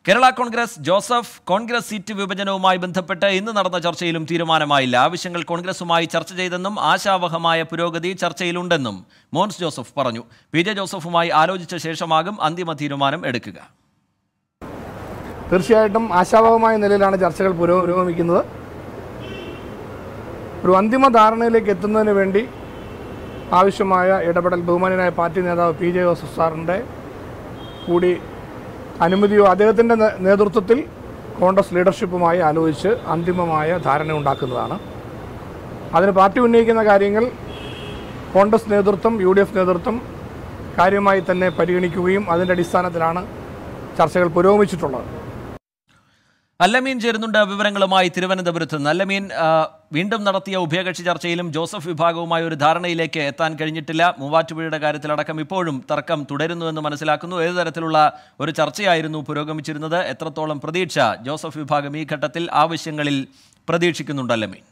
Kerala Congress Joseph Congress seat വിഭജനവുമായി ബന്ധപ്പെട്ട് ഇന്ന് നടന്ന ചർച്ചയിലും തീരുമാനമായില്ല. ആവശ്യങ്ങൾ കോൺഗ്രസുമായി ചർച്ച ചെയ്തെന്നും ആശാവഹമായ പുരോഗതി ചർച്ചയിലുണ്ടെന്നും മോൻസ് ജോസഫ് പറഞ്ഞു. പി ജെ ജോസഫുമായി ആലോചിച്ച ശേഷമാകും അന്തിമ തീരുമാനം എടുക്കുക. തീർച്ചയായിട്ടും ആശാവഹമായ നിലയിലാണ് ചർച്ചകൾ പുരോഗമിക്കുന്നത്. ഒരു അന്തിമ ധാരണയിലേക്ക് എത്തുന്നതിന് വേണ്ടി ആവശ്യമായ ഇടപെടൽ ബഹുമാന്യനായ പാർട്ടി നേതാവ് പി ജെ ജോസഫ് സാറിൻ്റെ കൂടി അനുമതിയോ അദ്ദേഹത്തിൻ്റെ നേതൃത്വത്തിൽ കോൺഗ്രസ് ലീഡർഷിപ്പുമായി ആലോചിച്ച് അന്തിമമായ ധാരണ ഉണ്ടാക്കുന്നതാണ്. അതിന് പാർട്ടി ഉന്നയിക്കുന്ന കാര്യങ്ങൾ കോൺഗ്രസ് നേതൃത്വം UDF നേതൃത്വം കാര്യമായി തന്നെ പരിഗണിക്കുകയും അതിൻ്റെ അടിസ്ഥാനത്തിലാണ് ചർച്ചകൾ പുരോഗമിച്ചിട്ടുള്ളത്. അല്ലമീൻ ചേരുന്നുണ്ട് വിവരങ്ങളുമായി തിരുവനന്തപുരത്ത്. അല്ലമീൻ, വീണ്ടും നടത്തിയ ഉഭയകക്ഷി ചർച്ചയിലും ജോസഫ് വിഭാഗവുമായി ഒരു ധാരണയിലേക്ക് എത്താൻ കഴിഞ്ഞിട്ടില്ല. മൂവാറ്റുപുഴയുടെ കാര്യത്തിലടക്കം ഇപ്പോഴും തർക്കം തുടരുന്നുവെന്ന് മനസ്സിലാക്കുന്നു. ഏതു തരത്തിലുള്ള ഒരു ചർച്ചയായിരുന്നു പുരോഗമിച്ചിരുന്നത്? എത്രത്തോളം പ്രതീക്ഷ ജോസഫ് വിഭാഗം ഈ ഘട്ടത്തിൽ ആവശ്യങ്ങളിൽ പ്രതീക്ഷിക്കുന്നുണ്ട്? അല്ലമീൻ,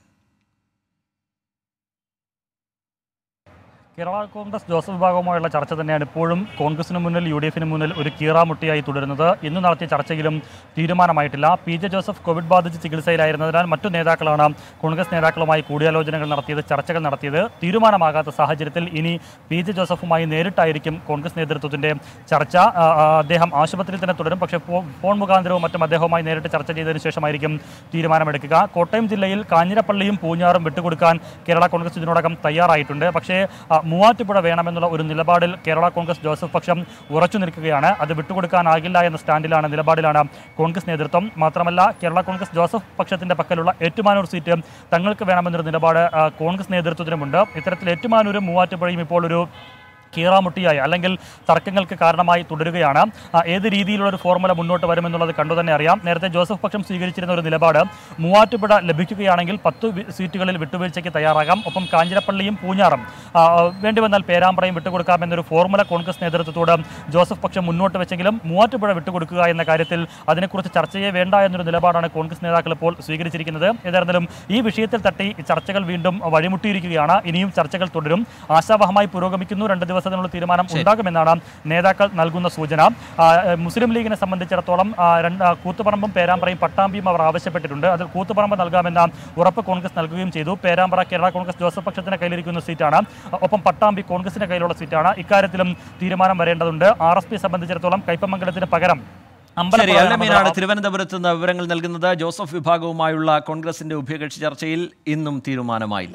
കേരള കോൺഗ്രസ് ജോസഫ് വിഭാഗവുമായുള്ള ചർച്ച തന്നെയാണ് ഇപ്പോഴും കോൺഗ്രസിന് മുന്നിൽ UDFന് മുന്നിൽ ഒരു കീറാമുട്ടിയായി തുടരുന്നത്. ഇന്ന് നടത്തിയ ചർച്ചയിലും തീരുമാനമായിട്ടില്ല. പി ജെ ജോസഫ് കോവിഡ് ബാധിച്ച് ചികിത്സയിലായിരുന്നതിനാൽ മറ്റു നേതാക്കളാണ് കോൺഗ്രസ് നേതാക്കളുമായി കൂടിയാലോചനകൾ നടത്തിയത്, ചർച്ചകൾ നടത്തിയത്. തീരുമാനമാകാത്ത സാഹചര്യത്തിൽ ഇനി പി ജെ ജോസഫുമായി നേരിട്ടായിരിക്കും കോൺഗ്രസ് നേതൃത്വത്തിൻ്റെ ചർച്ച. അദ്ദേഹം ആശുപത്രിയിൽ തന്നെ തുടരും. പക്ഷേ ഫോൺ മുഖാന്തരവും മറ്റും അദ്ദേഹവുമായി നേരിട്ട് ചർച്ച ചെയ്തതിനു ശേഷമായിരിക്കും തീരുമാനമെടുക്കുക. കോട്ടയം ജില്ലയിൽ കാഞ്ഞിരപ്പള്ളിയും പൂഞ്ഞാറും വിട്ടുകൊടുക്കാൻ കേരള കോൺഗ്രസ് ഇതിനോടകം തയ്യാറായിട്ടുണ്ട്. പക്ഷേ മൂവാറ്റുപുഴ വേണമെന്നുള്ള ഒരു നിലപാടിൽ കേരള കോൺഗ്രസ് ജോസഫ് പക്ഷം ഉറച്ചു നിൽക്കുകയാണ്. അത് വിട്ടുകൊടുക്കാനാകില്ല എന്ന നിലപാടിലാണ് കോൺഗ്രസ് നേതൃത്വം. മാത്രമല്ല, കേരള കോൺഗ്രസ് ജോസഫ് പക്ഷത്തിന്റെ പക്കലുള്ള ഏറ്റുമാനൂർ സീറ്റ് തങ്ങൾക്ക് വേണമെന്നൊരു നിലപാട് കോൺഗ്രസ് നേതൃത്വത്തിനുമുണ്ട്. ഇത്തരത്തിൽ ഏറ്റുമാനൂരും മൂവാറ്റുപുഴയും ഇപ്പോൾ ഒരു കീറാമുട്ടിയായി അല്ലെങ്കിൽ തർക്കങ്ങൾക്ക് കാരണമായി തുടരുകയാണ്. ഏത് രീതിയിലുള്ള ഒരു ഫോർമുല മുന്നോട്ട് വരുമെന്നുള്ളത് കണ്ടു തന്നെ അറിയാം. നേരത്തെ ജോസഫ് പക്ഷം സ്വീകരിച്ചിരുന്ന ഒരു നിലപാട് മൂവാറ്റുപുഴ ലഭിക്കുകയാണെങ്കിൽ 10 സീറ്റുകളിൽ വിട്ടുവീഴ്ചയ്ക്ക് തയ്യാറാകാം. ഒപ്പം കാഞ്ഞിരപ്പള്ളിയും പൂഞ്ഞാറും വേണ്ടിവന്നാൽ പേരാമ്പ്രയും വിട്ടുകൊടുക്കാമെന്നൊരു ഫോർമുല കോൺഗ്രസ് നേതൃത്വത്തോട് ജോസഫ് പക്ഷം മുന്നോട്ട് വെച്ചെങ്കിലും മൂവാറ്റുപുഴ വിട്ടുകൊടുക്കുക എന്ന കാര്യത്തിൽ അതിനെക്കുറിച്ച് ചർച്ചയെ വേണ്ട എന്നൊരു നിലപാടാണ് കോൺഗ്രസ് നേതാക്കൾ ഇപ്പോൾ സ്വീകരിച്ചിരിക്കുന്നത്. ഏതായിരുന്നാലും ഈ വിഷയത്തിൽ തട്ടി ചർച്ചകൾ വീണ്ടും വഴിമുട്ടിയിരിക്കുകയാണ്. ഇനിയും ചർച്ചകൾ തുടരും. ആശാവഹമായി പുരോഗമിക്കുന്നു. 2 ദിവസത്തിനുള്ള തീരുമാനം ഉണ്ടാകുമെന്നാണ് നേതാക്കൾ നൽകുന്ന സൂചന. മുസ്ലിം ലീഗിനെ സംബന്ധിച്ചിടത്തോളം കൂത്തുപറമ്പും പേരാമ്പ്രയും പട്ടാമ്പിയും അവർ ആവശ്യപ്പെട്ടിട്ടുണ്ട്. അതിൽ കൂത്തുപറമ്പ് നൽകാമെന്ന ഉറപ്പ് കോൺഗ്രസ് നൽകുകയും ചെയ്തു. പേരാമ്പ്ര കേരള കോൺഗ്രസ് ജോസഫ് പക്ഷത്തിന്റെ കയ്യിലിരിക്കുന്ന സീറ്റാണ്. ഒപ്പം പട്ടാമ്പി കോൺഗ്രസിന്റെ കയ്യിലുള്ള സീറ്റാണ്. ഇക്കാര്യത്തിലും തീരുമാനം വരേണ്ടതുണ്ട്. RSP സംബന്ധിച്ചിടത്തോളം കയ്പമംഗലത്തിന് പകരം അല്ലമീനാണ് തിരുവനന്തപുരത്ത് നിന്ന് വിവരങ്ങൾ നൽകുന്നത്. ജോസഫ് വിഭാഗവുമായുള്ള കോൺഗ്രസിന്റെ ഉഭയകക്ഷി ചർച്ചയിൽ ഇന്നും തീരുമാനമായില്ല.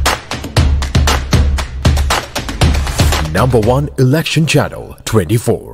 Number 1 election channel 24.